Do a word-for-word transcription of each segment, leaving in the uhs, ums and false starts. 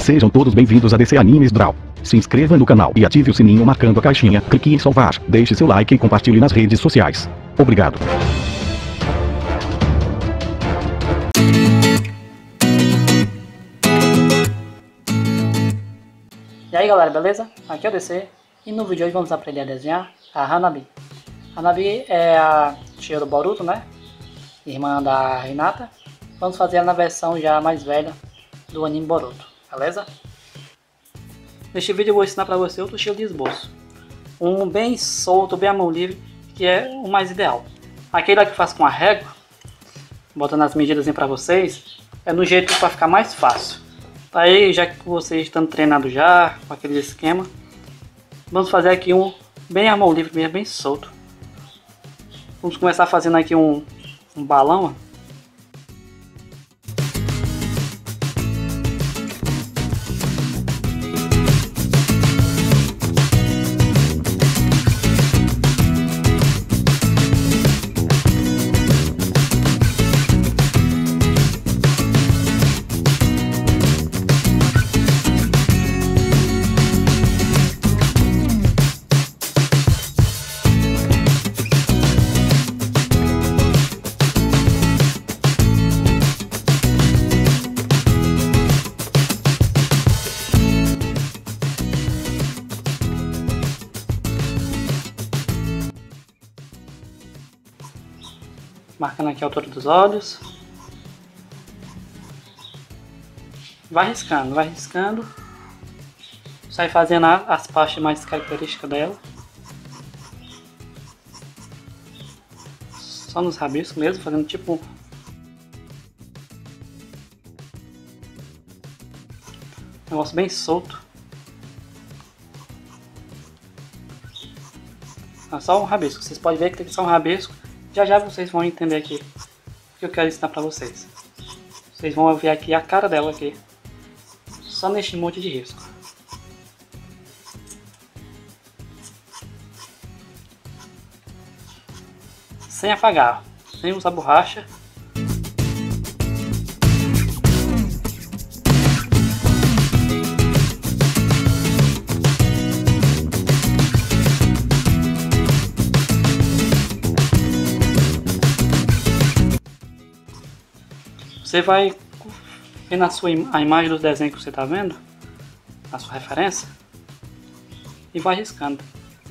Sejam todos bem-vindos a D C Animes Draw. Se inscreva no canal e ative o sininho marcando a caixinha, clique em salvar, deixe seu like e compartilhe nas redes sociais. Obrigado. E aí galera, beleza? Aqui é o D C e no vídeo de hoje vamos aprender a desenhar a Hanabi. Hanabi é a tia do Boruto, né? Irmã da Hinata. Vamos fazer ela na versão já mais velha do anime Boruto, beleza? Neste vídeo eu vou ensinar para você outro estilo de esboço. Um bem solto, bem à mão livre, que é o mais ideal. Aquele que faz com a régua, botando as medidas para vocês, é no jeito para ficar mais fácil. Aí, já que vocês estão treinados já, com aquele esquema, vamos fazer aqui um bem à mão livre, bem, bem solto. Vamos começar fazendo aqui um, um balão, ó. Marcando aqui a altura dos olhos. Vai riscando, vai riscando. Sai fazendo as partes mais características dela. Só nos rabiscos mesmo, fazendo tipo um negócio bem solto. É só um rabisco, vocês podem ver que tem que ser um rabisco. Já já vocês vão entender aqui o que eu quero ensinar pra vocês. Vocês vão ver aqui a cara dela aqui. Só neste monte de risco. Sem apagar, sem usar borracha. Você vai ver na sua a imagem do desenho que você está vendo, a sua referência, e vai riscando.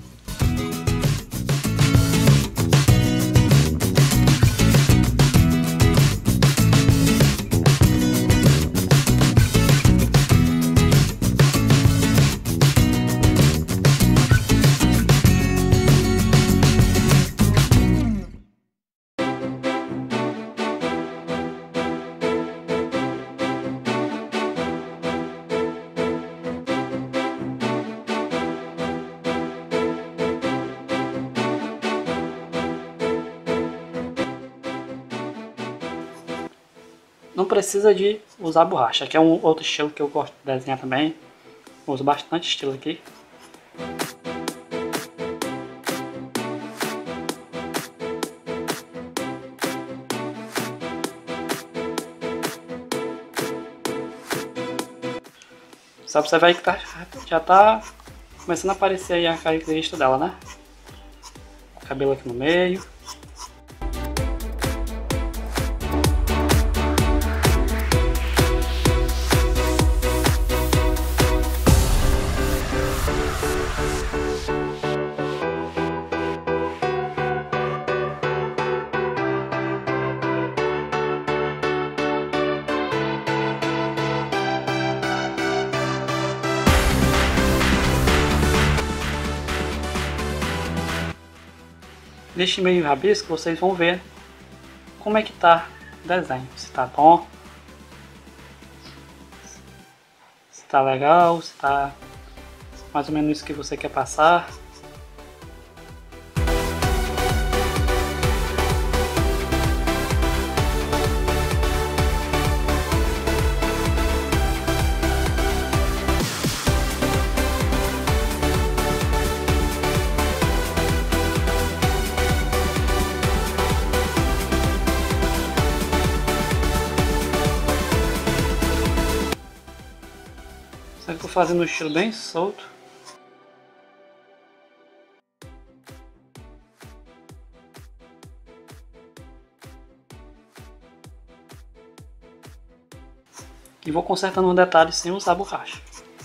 Não precisa de usar borracha, que é um outro estilo que eu gosto de desenhar também. Eu uso bastante estilo aqui. Só você vai que tá, já tá começando a aparecer aí a característica dela, né? O cabelo aqui no meio. Neste meio rabisco vocês vão ver como é que tá o desenho, se tá bom, se tá legal, se tá mais ou menos isso que você quer passar. tô fazendo um estilo bem solto. E vou consertando um detalhe sem usar borracha.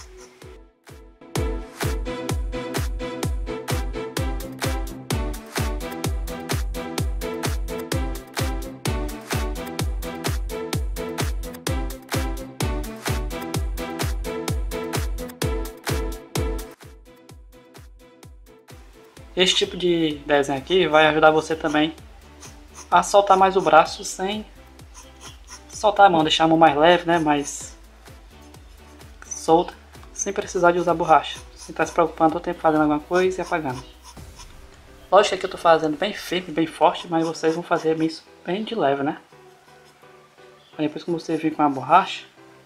Esse tipo de desenho aqui vai ajudar você também a soltar mais o braço sem soltar a mão, deixar a mão mais leve, né, mais solta, sem precisar de usar borracha, sem estar se preocupando o tempo fazendo alguma coisa e apagando. Lógico que aqui eu estou fazendo bem firme, bem forte, mas vocês vão fazer isso bem de leve, né? Aí depois que você vir com a borracha,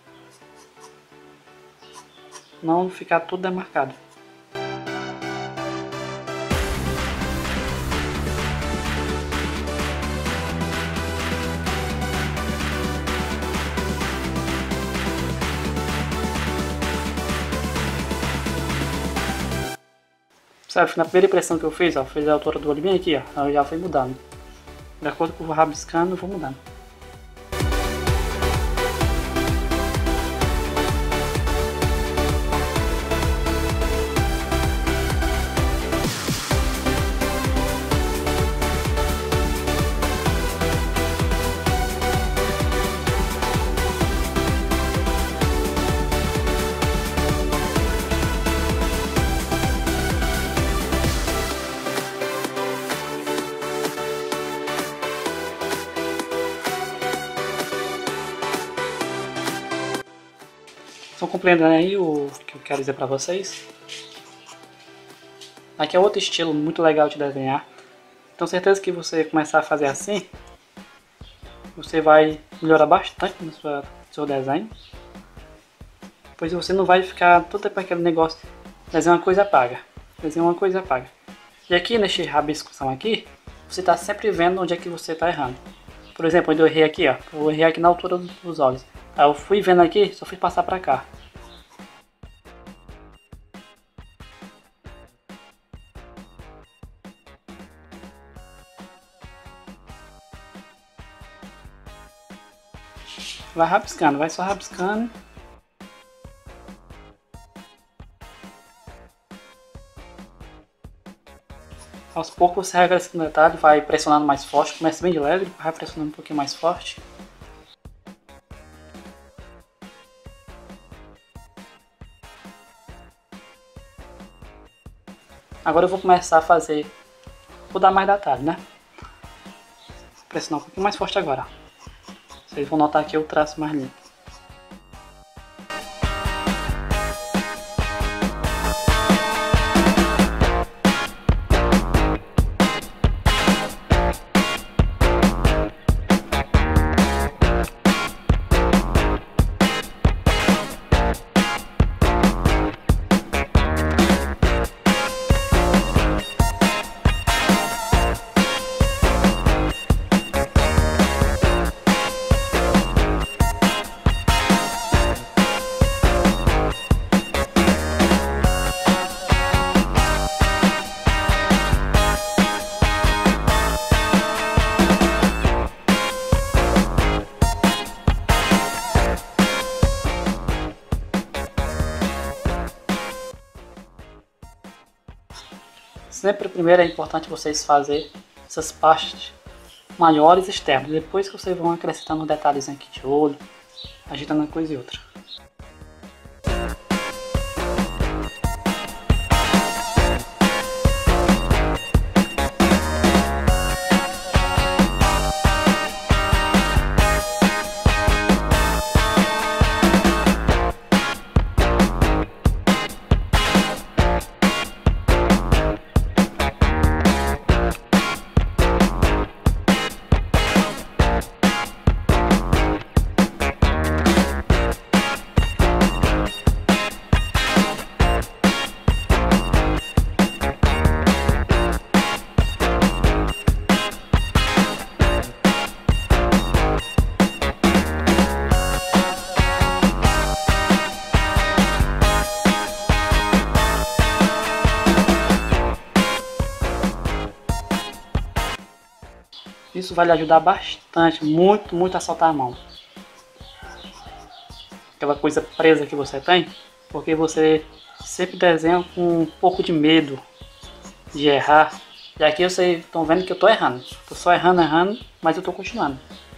não ficar tudo demarcado. Sabe, na primeira impressão que eu fiz, ó, fiz a altura do olho bem aqui, ó, eu já fui mudando. De acordo com o rabiscando, eu vou mudando. Estão compreendendo aí o que eu quero dizer para vocês? Aqui é outro estilo muito legal de desenhar. Tenho certeza que você começar a fazer assim, você vai melhorar bastante no seu, no seu desenho. Pois você não vai ficar todo tempo aquele negócio, desenhar uma coisa apaga, desenhar uma coisa apaga. E aqui neste rabiscoção aqui, você está sempre vendo onde é que você está errando. Por exemplo, onde eu errei aqui, ó, eu errei aqui na altura dos olhos. Aí eu fui vendo aqui, só fui passar pra cá. Vai rabiscando, vai só rabiscando. Aos poucos você regra esse detalhe, vai pressionando mais forte, começa bem de leve, vai pressionando um pouquinho mais forte. Agora eu vou começar a fazer, vou dar mais detalhe, né? Vou pressionar um pouquinho mais forte agora. Vocês vão notar que eu traço mais limpo. Sempre primeiro é importante vocês fazerem essas partes maiores externas. Depois que vocês vão acrescentando detalhes aqui de olho, agitando uma coisa e outra. isso vai lhe ajudar bastante, muito, muito a soltar a mão. Aquela coisa presa que você tem, porque você sempre desenha com um pouco de medo de errar. E aqui vocês estão vendo que eu estou errando. Estou só errando, errando, mas eu estou continuando.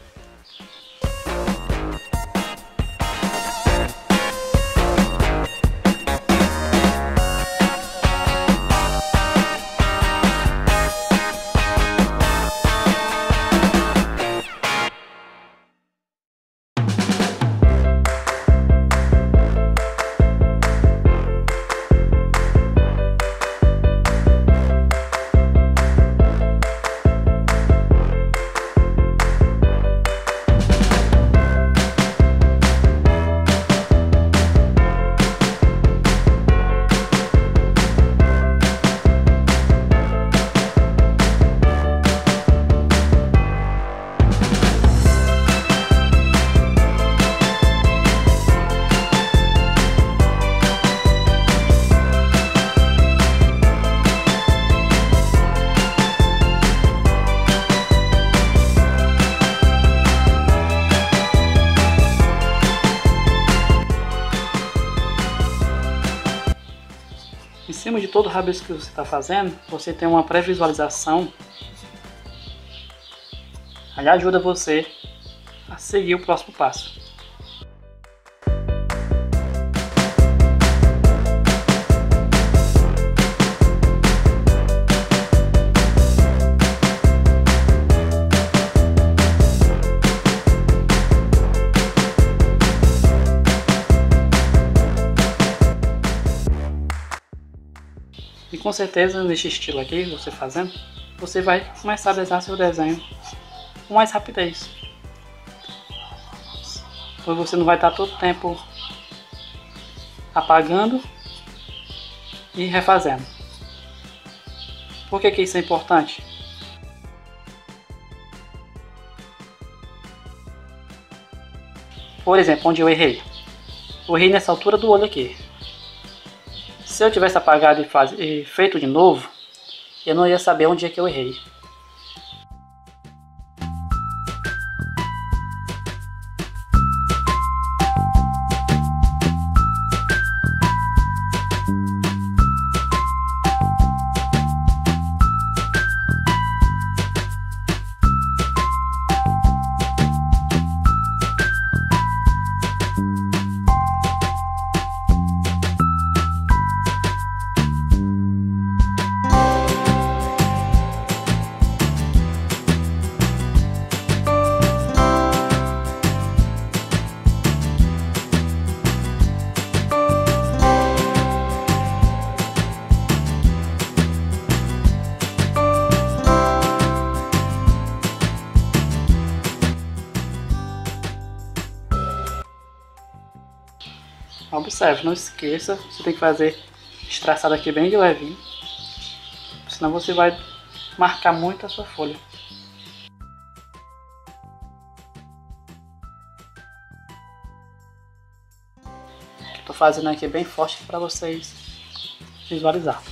Em cima de todo o rabisco que você está fazendo, você tem uma pré-visualização. Ele ajuda você a seguir o próximo passo. E com certeza nesse estilo aqui, você fazendo, você vai começar a desenhar seu desenho com mais rapidez. Pois você não vai estar todo o tempo apagando e refazendo. Por que que isso é importante? Por exemplo, onde eu errei. Eu errei nessa altura do olho aqui. Se eu tivesse apagado e, faz... e feito de novo, eu não ia saber onde é que eu errei. Observe, não esqueça, você tem que fazer esse traçado aqui bem de levinho, senão você vai marcar muito a sua folha. Estou fazendo aqui bem forte para vocês visualizar.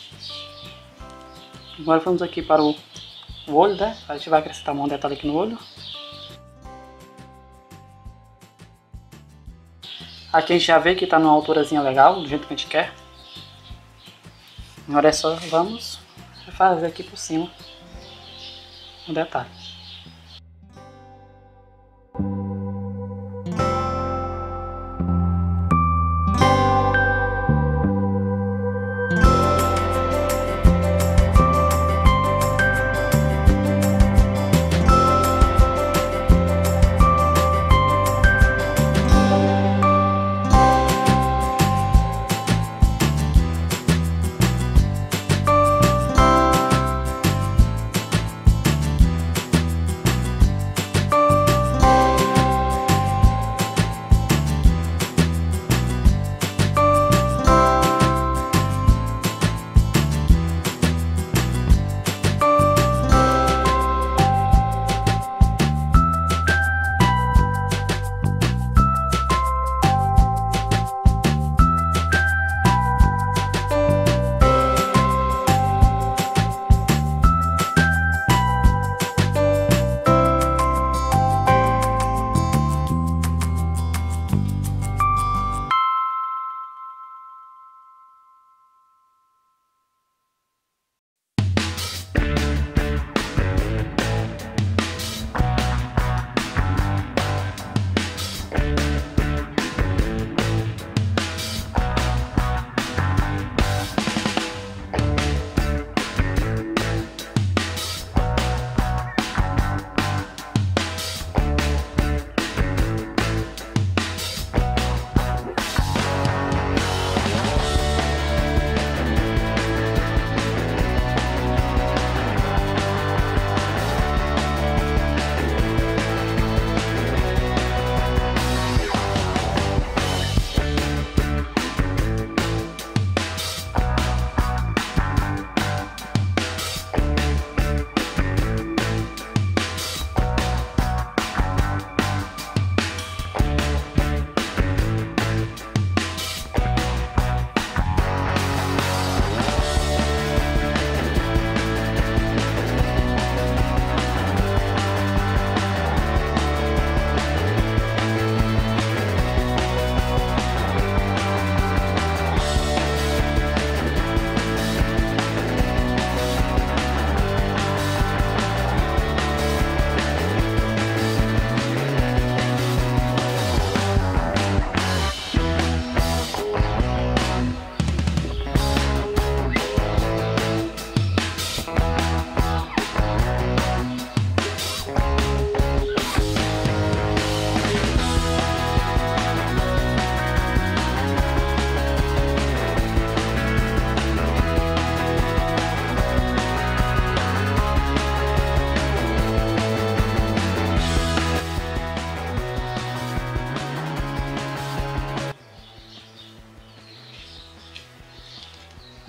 Agora vamos aqui para o olho, né? A gente vai acrescentar um detalhe aqui no olho. Aqui a gente já vê que está numa alturazinha legal, do jeito que a gente quer. Agora é só vamos fazer aqui por cima um detalhe.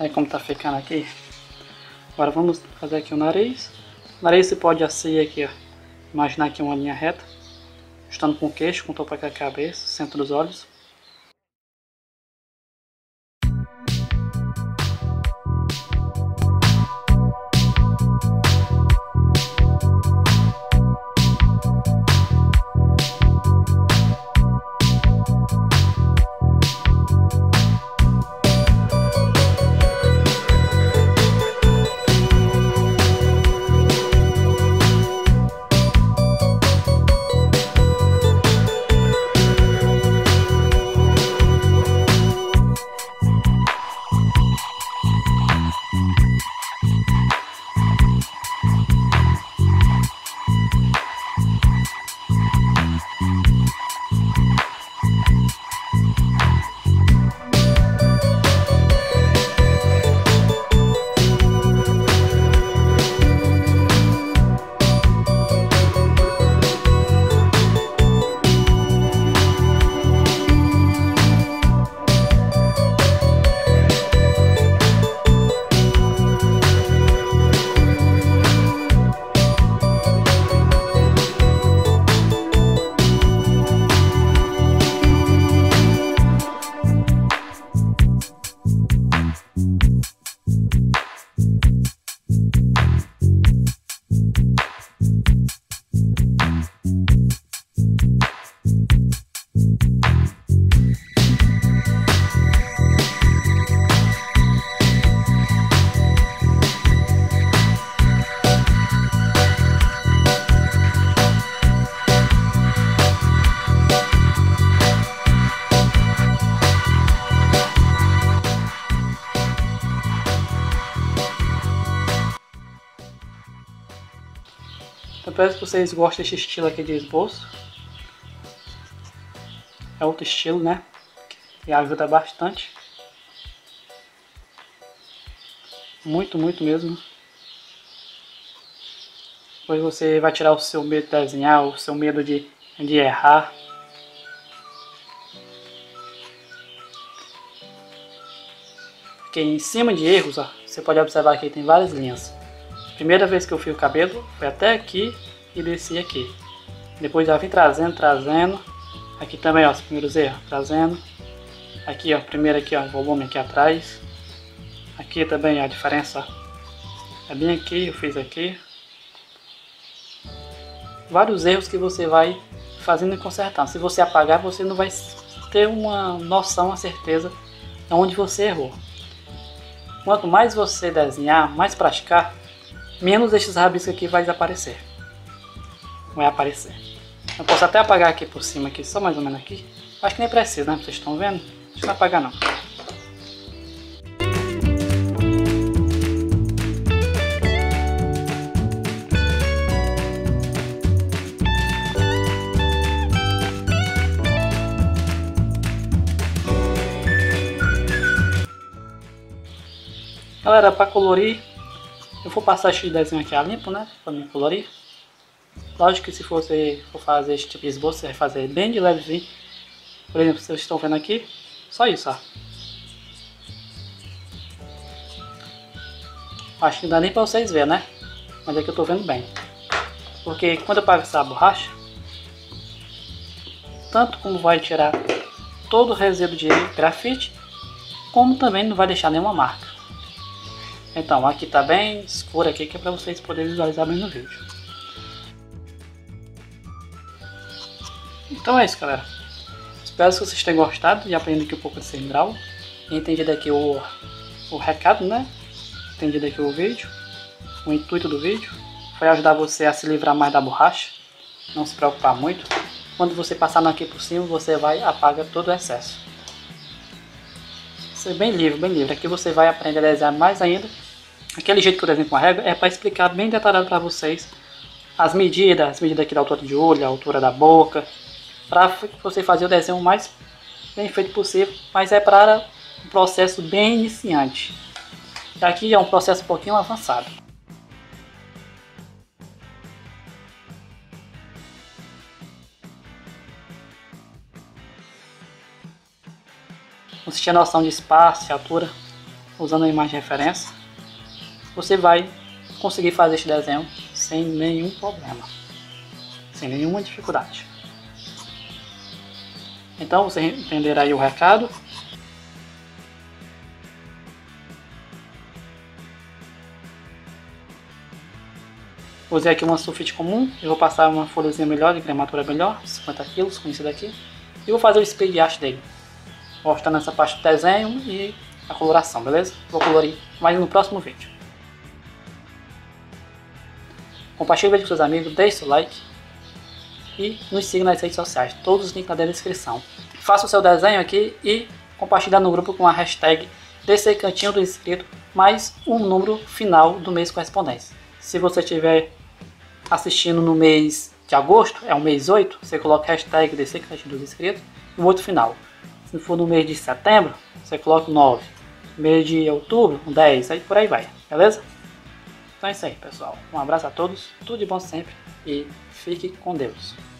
Aí como tá ficando aqui. Agora vamos fazer aqui o nariz. O nariz você pode assim aqui, ó. Imaginar aqui uma linha reta. Juntando com o queixo, com o topo aqui da cabeça, centro dos olhos. Eu espero que vocês gostem desse estilo aqui de esboço. É outro estilo, né? Que ajuda bastante. Muito, muito mesmo. Depois você vai tirar o seu medo de desenhar, o seu medo de, de errar. Porque em cima de erros, ó, você pode observar que tem várias linhas. Primeira vez que eu fio o cabelo foi até aqui e desci aqui. Depois já vim trazendo, trazendo. Aqui também, ó, os primeiros erros, trazendo. Aqui, ó, primeiro aqui, ó, volume aqui atrás. Aqui também a diferença, ó, é bem aqui, eu fiz aqui. Vários erros que você vai fazendo e consertando. Se você apagar, você não vai ter uma noção, uma certeza de onde você errou. Quanto mais você desenhar, mais praticar, menos esses rabiscos aqui vai desaparecer. Vai aparecer. Eu posso até apagar aqui por cima, aqui, só mais ou menos aqui. Acho que nem precisa, né? Vocês estão vendo? Deixa eu não apagar não. Galera, para colorir, eu vou passar este desenho aqui a limpo, né? Para me colorir. Lógico que se você for fazer esse tipo de esboço, você vai fazer bem de levezinho. Por exemplo, vocês estão vendo aqui, só isso, ó. Acho que não dá nem para vocês verem, né? Mas é que eu tô vendo bem. Porque quando eu pago essa borracha, tanto como vai tirar todo o resíduo de grafite, como também não vai deixar nenhuma marca. Então, aqui tá bem escuro aqui, que é para vocês poderem visualizar bem no vídeo. Então é isso, galera. Espero que vocês tenham gostado e aprendido aqui um pouco de CineDraw. E entendido aqui o, o recado, né? Entendido aqui o vídeo. O intuito do vídeo foi ajudar você a se livrar mais da borracha. Não se preocupar muito. Quando você passar aqui por cima, você vai apagar todo o excesso. Isso é bem livre, bem livre. Aqui você vai aprender a desenhar mais ainda. Aquele jeito que eu desenho com a régua é para explicar bem detalhado para vocês as medidas, as medidas aqui da altura de olho, a altura da boca, para você fazer o desenho mais bem feito possível, mas é para um processo bem iniciante. E aqui é um processo um pouquinho avançado. Você tinha noção de espaço e altura. usando a imagem de referência, você vai conseguir fazer este desenho sem nenhum problema, sem nenhuma dificuldade. Então você entenderá aí o recado. Usei aqui uma sulfite comum, eu vou passar uma folhazinha melhor, de gramatura melhor, cinquenta quilos com isso daqui. E vou fazer o spray de arte dele, mostrando essa parte do desenho e a coloração, beleza? Vou colorir mais no próximo vídeo. Compartilhe o vídeo com seus amigos, deixe seu like e nos siga nas redes sociais, todos os links na descrição. Faça o seu desenho aqui e compartilhe no grupo com a hashtag desse cantinho do inscrito mais um número final do mês correspondente. Se você estiver assistindo no mês de agosto, é o mês oito, você coloca a hashtag desse cantinho dos inscritos e o outro final. Se for no mês de setembro, você coloca o nove. No mês de outubro, o dez, aí por aí vai, beleza? Então é isso aí, pessoal. Um abraço a todos, tudo de bom sempre e fique com Deus.